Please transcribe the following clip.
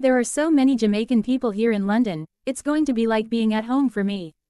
There are so many Jamaican people here in London, it's going to be like being at home for me.